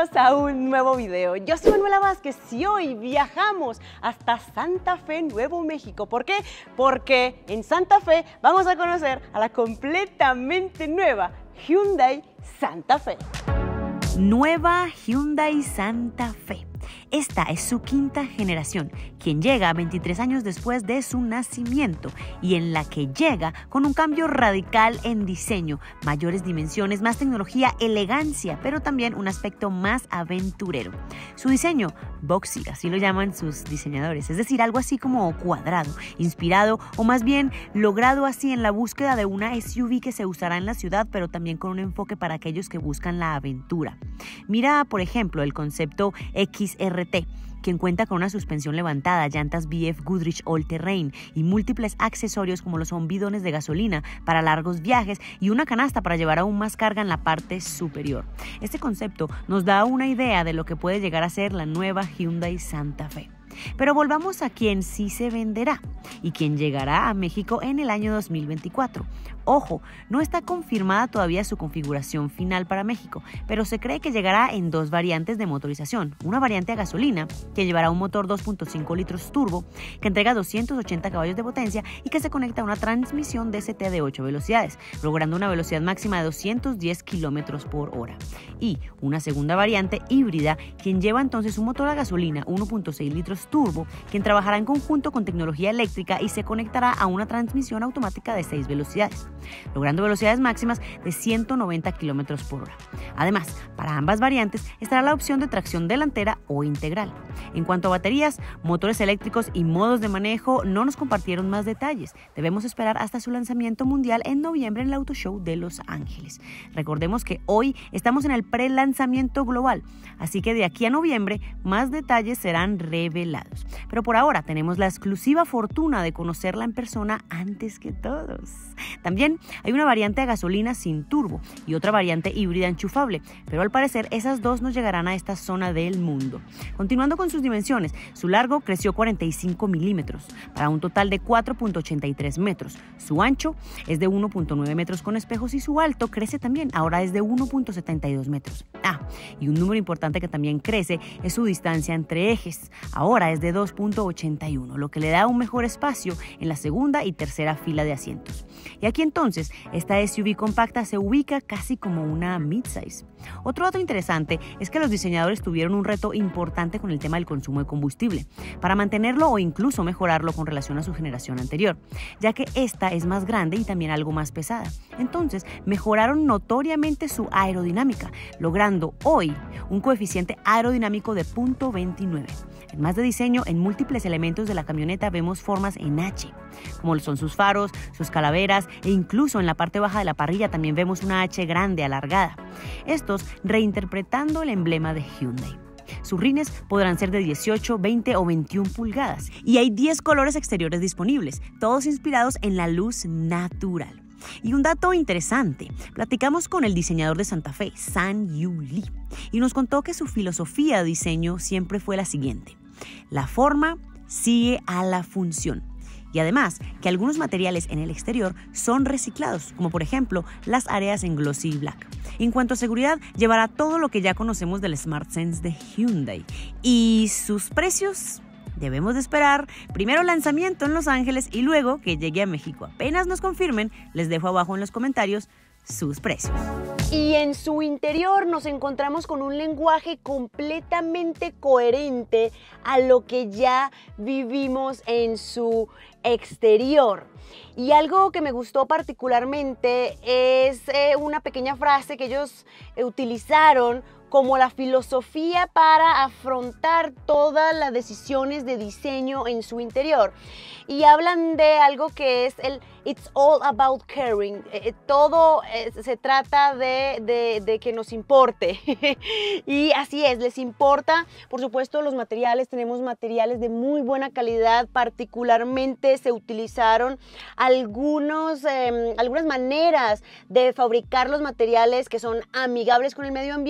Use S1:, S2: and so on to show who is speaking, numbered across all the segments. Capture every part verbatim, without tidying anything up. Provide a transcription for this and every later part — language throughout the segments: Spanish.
S1: Bienvenidos a un nuevo video. Yo soy Manuela Vázquez y hoy viajamos hasta Santa Fe, Nuevo México. ¿Por qué? Porque en Santa Fe vamos a conocer a la completamente nueva Hyundai Santa Fe.
S2: Nueva Hyundai Santa Fe. Esta es su quinta generación, quien llega veintitrés años después de su nacimiento y en la que llega con un cambio radical en diseño, mayores dimensiones, más tecnología, elegancia, pero también un aspecto más aventurero. Su diseño, boxy, así lo llaman sus diseñadores, es decir, algo así como cuadrado, inspirado o más bien logrado así en la búsqueda de una S U V que se usará en la ciudad, pero también con un enfoque para aquellos que buscan la aventura. Mira, por ejemplo, el concepto X R T, quien cuenta con una suspensión levantada, llantas B F Goodrich All Terrain y múltiples accesorios como lo son bidones de gasolina para largos viajes y una canasta para llevar aún más carga en la parte superior. Este concepto nos da una idea de lo que puede llegar a ser la nueva Hyundai Santa Fe. Pero volvamos a quien sí se venderá y quien llegará a México en el año dos mil veinticuatro. Ojo, no está confirmada todavía su configuración final para México, pero se cree que llegará en dos variantes de motorización. Una variante a gasolina, que llevará un motor dos punto cinco litros turbo, que entrega doscientos ochenta caballos de potencia y que se conecta a una transmisión D S T de ocho velocidades, logrando una velocidad máxima de doscientos diez kilómetros por hora. Y una segunda variante híbrida, quien lleva entonces un motor a gasolina uno punto seis litros turbo, quien trabajará en conjunto con tecnología eléctrica y se conectará a una transmisión automática de seis velocidades, logrando velocidades máximas de ciento noventa kilómetros por hora. Además, para ambas variantes estará la opción de tracción delantera o integral. En cuanto a baterías, motores eléctricos y modos de manejo, no nos compartieron más detalles. Debemos esperar hasta su lanzamiento mundial en noviembre en el Auto Show de Los Ángeles. Recordemos que hoy estamos en el pre-lanzamiento global, así que de aquí a noviembre más detalles serán revelados. Pero por ahora tenemos la exclusiva fortuna de conocerla en persona antes que todos. También hay una variante a gasolina sin turbo y otra variante híbrida enchufable, pero al parecer esas dos no llegarán a esta zona del mundo. Continuando con sus dimensiones, su largo creció cuarenta y cinco milímetros para un total de cuatro punto ochenta y tres metros. Su ancho es de uno punto nueve metros con espejos y su alto crece también, ahora es de uno punto setenta y dos metros. Ah, y un número importante que también crece es su distancia entre ejes, ahora es de dos punto ochenta y uno, lo que le da un mejor espacio en la segunda y tercera fila de asientos. Y aquí entonces, esta S U V compacta se ubica casi como una midsize. Otro dato interesante es que los diseñadores tuvieron un reto importante con el tema del consumo de combustible, para mantenerlo o incluso mejorarlo con relación a su generación anterior, ya que esta es más grande y también algo más pesada. Entonces, mejoraron notoriamente su aerodinámica, logrando hoy un coeficiente aerodinámico de punto veintinueve. En más de diseño, en múltiples elementos de la camioneta vemos formas en H, como son sus faros, sus calaveras e incluso en la parte baja de la parrilla también vemos una H grande alargada. Estos reinterpretando el emblema de Hyundai. Sus rines podrán ser de dieciocho, veinte o veintiuna pulgadas y hay diez colores exteriores disponibles, todos inspirados en la luz natural. Y un dato interesante, platicamos con el diseñador de Santa Fe, Sang-Yu Lee, y nos contó que su filosofía de diseño siempre fue la siguiente: la forma sigue a la función. Y además, que algunos materiales en el exterior son reciclados, como por ejemplo las áreas en glossy black. En cuanto a seguridad, llevará todo lo que ya conocemos del SmartSense de Hyundai. Y sus precios, debemos de esperar primero el lanzamiento en Los Ángeles y luego que llegue a México. Apenas nos confirmen, les dejo abajo en los comentarios sus precios.
S1: Y en su interior nos encontramos con un lenguaje completamente coherente a lo que ya vivimos en su exterior. Y algo que me gustó particularmente es eh, una pequeña frase que ellos eh, utilizaron como la filosofía para afrontar todas las decisiones de diseño en su interior. Y hablan de algo que es el It's all about caring. Eh, todo eh, se trata de, de, de que nos importe. Y así es, les importa, por supuesto, los materiales. Tenemos materiales de muy buena calidad. Particularmente se utilizaron algunos, eh, algunas maneras de fabricar los materiales que son amigables con el medio ambiente y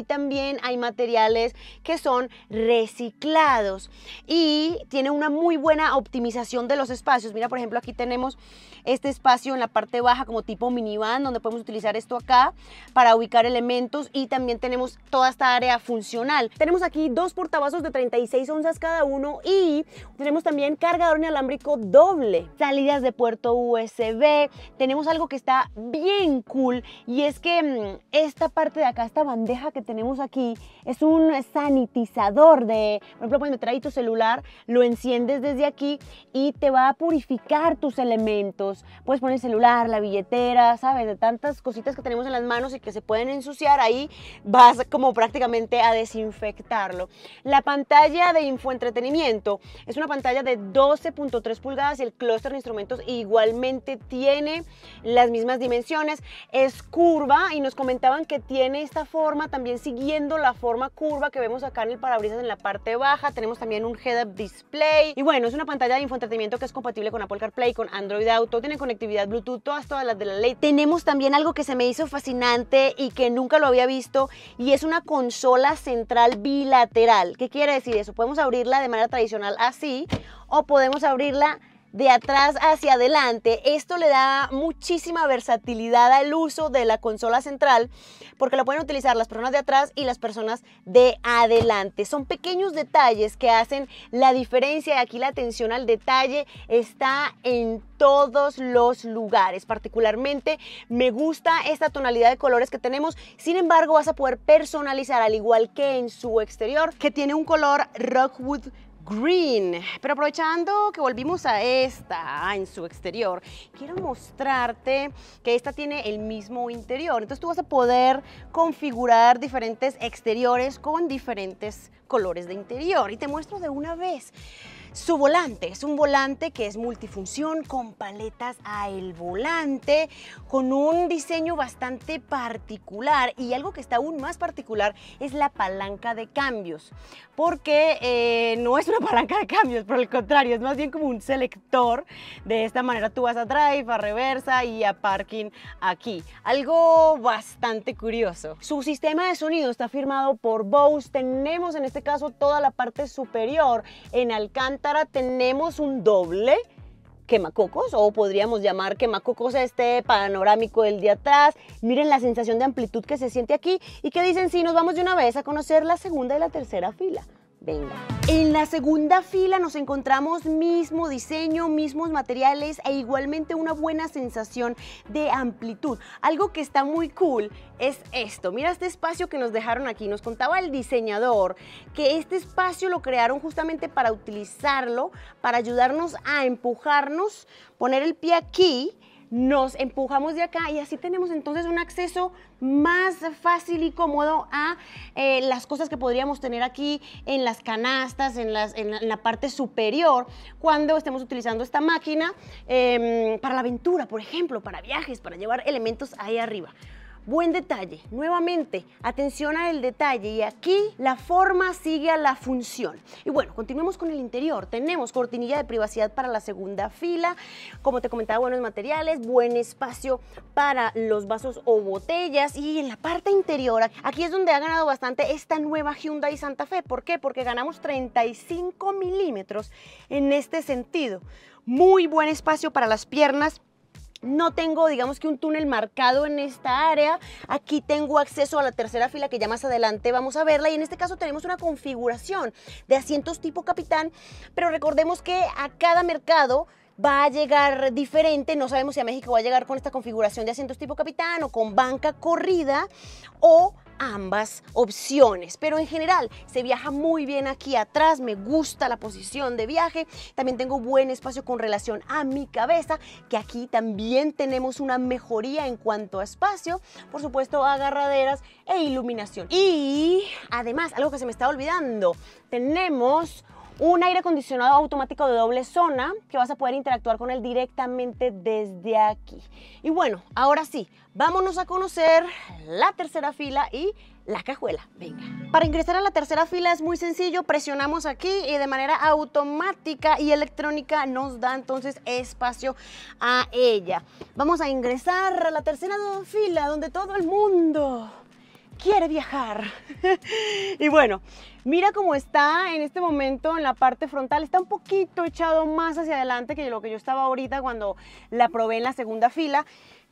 S1: también hay materiales que son reciclados y tiene una muy buena optimización de los espacios. Mira, por ejemplo, aquí tenemos este espacio en la parte baja como tipo minivan, donde podemos utilizar esto acá para ubicar elementos, y también tenemos toda esta área funcional. Tenemos aquí dos portavasos de treinta y seis onzas cada uno y tenemos también cargador inalámbrico doble, salidas de puerto U S B. Tenemos algo que está bien cool y es que mmm, esta parte de acá, esta bandeja que tenemos aquí, es un sanitizador de, por ejemplo, puedes meter ahí tu celular, lo enciendes desde aquí y te va a purificar tus elementos. Puedes poner el celular, la billetera, ¿sabes? De tantas cositas que tenemos en las manos y que se pueden ensuciar, ahí vas como prácticamente a desinfectarlo. La pantalla de infoentretenimiento es una pantalla de doce punto tres pulgadas y el clúster de instrumentos igualmente tiene las mismas dimensiones. Es curva y nos comentaban que tiene esta forma también siguiendo la forma curva que vemos acá en el parabrisas en la parte baja. Tenemos también un head-up display y bueno, es una pantalla de infoentretenimiento que es compatible con Apple CarPlay, con Android Auto, tiene conectividad Bluetooth, todas, todas las de la ley. Tenemos también algo que se me hizo fascinante y que nunca lo había visto, y es una consola central bilateral. ¿Qué quiere decir eso? Podemos abrirla de manera tradicional así, o podemos abrirla de atrás hacia adelante. Esto le da muchísima versatilidad al uso de la consola central, porque la pueden utilizar las personas de atrás y las personas de adelante. Son pequeños detalles que hacen la diferencia, y aquí la atención al detalle está en todos los lugares. Particularmente me gusta esta tonalidad de colores que tenemos. Sin embargo, vas a poder personalizar, al igual que en su exterior, que tiene un color Rockwood Green. Pero aprovechando que volvimos a esta en su exterior, quiero mostrarte que esta tiene el mismo interior. Entonces tú vas a poder configurar diferentes exteriores con diferentes colores de interior, y te muestro de una vez su volante. Es un volante que es multifunción, con paletas a el volante, con un diseño bastante particular, y algo que está aún más particular es la palanca de cambios, porque eh, no es una palanca de cambios, por el contrario, es más bien como un selector. De esta manera tú vas a drive, a reversa y a parking aquí. Algo bastante curioso. Su sistema de sonido está firmado por Bose. Tenemos en este caso toda la parte superior en alcántara. Tenemos un doble quemacocos, o podríamos llamar quemacocos este panorámico del de atrás. Miren la sensación de amplitud que se siente aquí. ¿Y qué dicen si nos vamos de una vez a conocer la segunda y la tercera fila? Venga. En la segunda fila nos encontramos mismo diseño, mismos materiales e igualmente una buena sensación de amplitud. Algo que está muy cool es esto. Mira este espacio que nos dejaron aquí. Nos contaba el diseñador que este espacio lo crearon justamente para utilizarlo, para ayudarnos a empujarnos, poner el pie aquí, nos empujamos de acá y así tenemos entonces un acceso más fácil y cómodo a eh, las cosas que podríamos tener aquí en las canastas, en, las, en, la, en la parte superior, cuando estemos utilizando esta máquina eh, para la aventura, por ejemplo, para viajes, para llevar elementos ahí arriba. Buen detalle, nuevamente, atención al detalle, y aquí la forma sigue a la función. Y bueno, continuemos con el interior. Tenemos cortinilla de privacidad para la segunda fila, como te comentaba, buenos materiales, buen espacio para los vasos o botellas, y en la parte interior, aquí es donde ha ganado bastante esta nueva Hyundai Santa Fe. ¿Por qué? Porque ganamos treinta y cinco milímetros en este sentido. Muy buen espacio para las piernas. No tengo, digamos que un túnel marcado en esta área. Aquí tengo acceso a la tercera fila, que ya más adelante vamos a verla, y en este caso tenemos una configuración de asientos tipo capitán, pero recordemos que a cada mercado va a llegar diferente. No sabemos si a México va a llegar con esta configuración de asientos tipo capitán o con banca corrida, o ambas opciones, pero en general se viaja muy bien aquí atrás. Me gusta la posición de viaje. También tengo buen espacio con relación a mi cabeza, que aquí también tenemos una mejoría en cuanto a espacio, por supuesto agarraderas e iluminación. Y además, algo que se me está olvidando, tenemos un aire acondicionado automático de doble zona que vas a poder interactuar con él directamente desde aquí. Y bueno, ahora sí, vámonos a conocer la tercera fila y la cajuela. Venga. Para ingresar a la tercera fila es muy sencillo. Presionamos aquí y de manera automática y electrónica nos da entonces espacio a ella. Vamos a ingresar a la tercera fila, donde todo el mundo quiere viajar. Y bueno, mira cómo está en este momento en la parte frontal. Está un poquito echado más hacia adelante que lo que yo estaba ahorita cuando la probé en la segunda fila.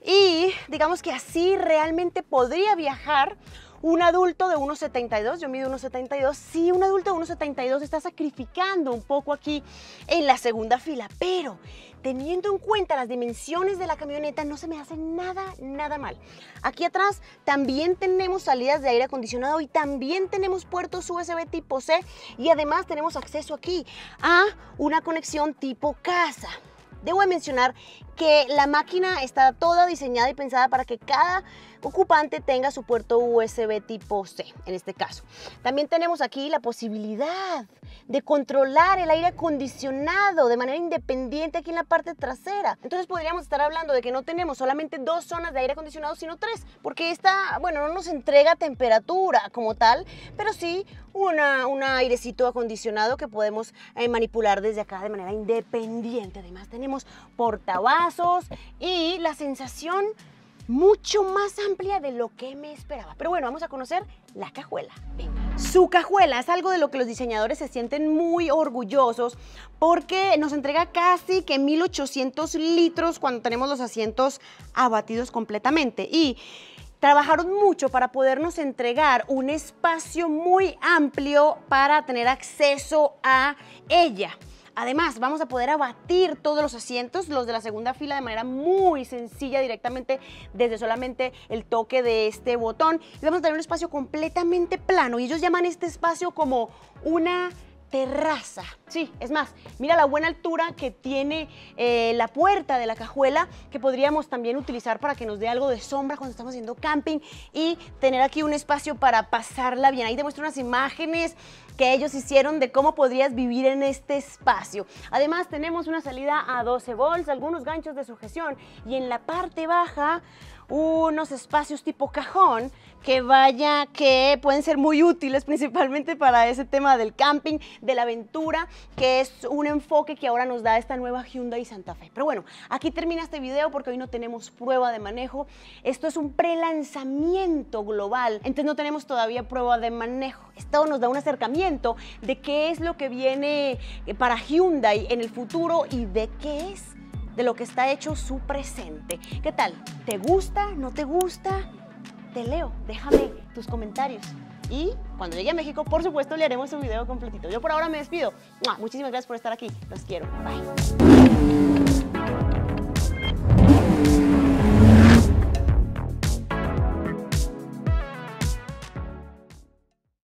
S1: Y digamos que así realmente podría viajar un adulto de uno setenta y dos, yo mido uno setenta y dos, sí, un adulto de uno setenta y dos está sacrificando un poco aquí en la segunda fila, pero teniendo en cuenta las dimensiones de la camioneta no se me hace nada, nada mal. Aquí atrás también tenemos salidas de aire acondicionado y también tenemos puertos U S B tipo C y además tenemos acceso aquí a una conexión tipo casa. Debo de mencionar que la máquina está toda diseñada y pensada para que cada ocupante tenga su puerto U S B tipo C, en este caso. También tenemos aquí la posibilidad de controlar el aire acondicionado de manera independiente aquí en la parte trasera. Entonces podríamos estar hablando de que no tenemos solamente dos zonas de aire acondicionado, sino tres, porque esta, bueno, no nos entrega temperatura como tal, pero sí una, un airecito acondicionado que podemos eh, manipular desde acá de manera independiente. Además tenemos portavasos y la sensación mucho más amplia de lo que me esperaba. Pero bueno, vamos a conocer la cajuela. Venga. Su cajuela es algo de lo que los diseñadores se sienten muy orgullosos porque nos entrega casi que mil ochocientos litros cuando tenemos los asientos abatidos completamente. Y trabajaron mucho para podernos entregar un espacio muy amplio para tener acceso a ella. Además, vamos a poder abatir todos los asientos, los de la segunda fila, de manera muy sencilla, directamente desde solamente el toque de este botón. Y vamos a tener un espacio completamente plano y ellos llaman este espacio como una terraza. Sí, es más, mira la buena altura que tiene eh, la puerta de la cajuela, que podríamos también utilizar para que nos dé algo de sombra cuando estamos haciendo camping y tener aquí un espacio para pasarla bien. Ahí te muestro unas imágenes que ellos hicieron de cómo podrías vivir en este espacio. Además tenemos una salida a doce volts, algunos ganchos de sujeción y en la parte baja unos espacios tipo cajón que vaya que pueden ser muy útiles principalmente para ese tema del camping, de la aventura, que es un enfoque que ahora nos da esta nueva Hyundai Santa Fe. Pero bueno, aquí termina este video porque hoy no tenemos prueba de manejo. Esto es un pre-lanzamiento global, entonces no tenemos todavía prueba de manejo. Esto nos da un acercamiento de qué es lo que viene para Hyundai en el futuro y de qué es de lo que está hecho su presente. ¿Qué tal? ¿Te gusta? ¿No te gusta? Te leo, déjame tus comentarios. Y cuando llegue a México, por supuesto, le haremos un video completito. Yo por ahora me despido. Muchísimas gracias por estar aquí. Los quiero. Bye.